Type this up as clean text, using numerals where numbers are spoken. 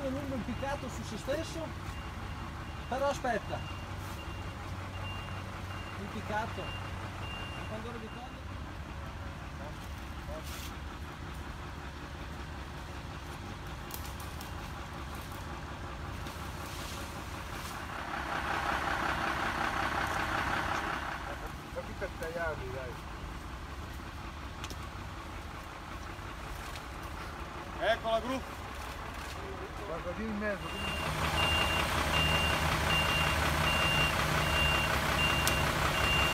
rimane lungo impiccato su se stesso, però aspetta, impiccato, quando lo ritorni. Capita tagliarli, dai. Ecco la gru. Guarda lì in mezzo.